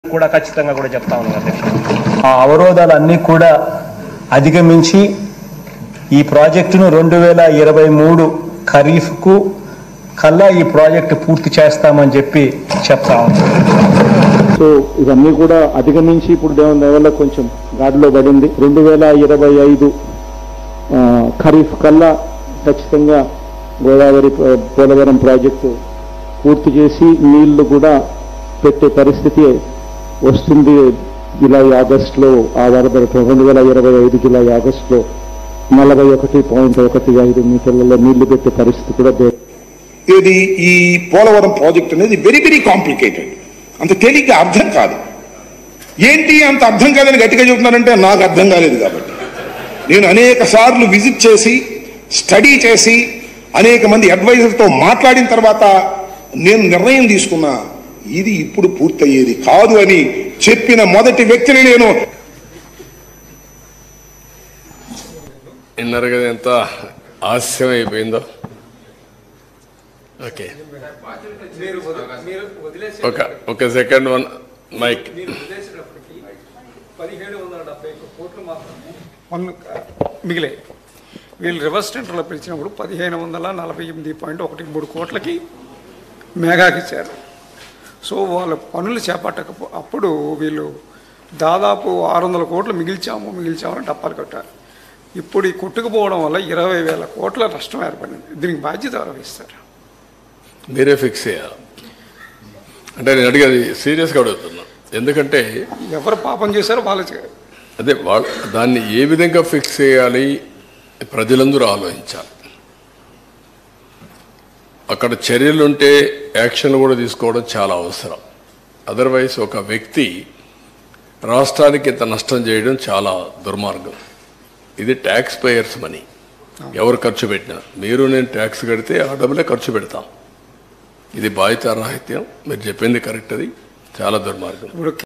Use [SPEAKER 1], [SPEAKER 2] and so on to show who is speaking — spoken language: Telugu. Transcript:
[SPEAKER 1] కూడా ఖచ్చితంగా కూడా చెప్తా ఉన్నాను అధ్యక్ష.
[SPEAKER 2] ఆ అవరోధాలన్నీ కూడా అధిగమించి ఈ ప్రాజెక్టును 2023 ఖరీఫ్కు కల్లా ఈ ప్రాజెక్టు పూర్తి చేస్తామని చెప్పి చెప్తా ఉన్నాం.
[SPEAKER 3] సో ఇవన్నీ కూడా అధిగమించి ఇప్పుడు దేవుని దయ వల్ల కొంచెం గాడిలో పడింది. 2025 ఖరీఫ్ కల్లా ఖచ్చితంగా గోదావరి పోలవరం ప్రాజెక్టు పూర్తి చేసి నీళ్లు కూడా పెట్టే పరిస్థితి వస్తుంది. జూలై ఆగస్టులో ఆ వరద 2025 జూలై ఆగస్టులో 41.15 మీటర్లలో నీళ్లు పెట్టే పరిస్థితి కూడా
[SPEAKER 4] ఇది ఈ పోలవరం ప్రాజెక్ట్ అనేది వెరీ వెరీ కాంప్లికేటెడ్. అంత తేలిగ్గా అర్థం కాదు. ఏంటి అంత అర్థం కాదని గట్టిగా చెబుతున్నానంటే నాకు అర్థం కాలేదు కాబట్టి నేను అనేక సార్లు విజిట్ చేసి స్టడీ చేసి అనేక మంది అడ్వైజర్తో మాట్లాడిన తర్వాత నేను నిర్ణయం తీసుకున్నా ఇది ఇప్పుడు పూర్తయ్యేది కాదు అని చెప్పిన మొదటి వ్యక్తిని నేను.
[SPEAKER 5] విన్నారు కదా ఎంత ఆలస్యం అయిపోయిందో. ఓకే ఒక సెకండ్ వన్ మైక్.
[SPEAKER 6] 1770 కోట్లు మాత్రమే మిగిలే. వీళ్ళు రివర్స్ టెండర్లో పిలిచినప్పుడు 1548.13 కోట్లకి మేఘాకి ఇచ్చారు. సో వాళ్ళ పనులు చేపట్టకపో వీళ్ళు దాదాపు 600 కోట్లు మిగిల్చామని డప్పాలు కట్టారు. ఇప్పుడు ఈ కొట్టుకుపోవడం వల్ల 20,000 కోట్ల నష్టం ఏర్పడింది. దీనికి బాధ్యత వహిస్తారు.
[SPEAKER 5] మీరే ఫిక్స్ చేయాలి అంటే నేను అడిగేది సీరియస్గా అడుగుతున్నా. ఎందుకంటే
[SPEAKER 6] ఎవరు పాపం చేశారో వాళ్ళు
[SPEAKER 5] అదే దాన్ని ఏ విధంగా ఫిక్స్ చేయాలి ప్రజలందరూ ఆలోచించాలి. అక్కడ చర్యలుంటే యాక్షన్ కూడా తీసుకోవడం చాలా అవసరం. అదర్వైజ్ ఒక వ్యక్తి రాష్ట్రానికి ఇంత నష్టం చేయడం చాలా దుర్మార్గం. ఇది ట్యాక్స్ పేయర్స్ మనీ. ఎవరు ఖర్చు పెట్టినా మీరు నేను ట్యాక్స్ కడితే ఆ డబ్బులే ఖర్చు పెడతాం. ఇది బాధ్యతారాహిత్యం. మీరు చెప్పింది కరెక్ట్. అది చాలా దుర్మార్గం.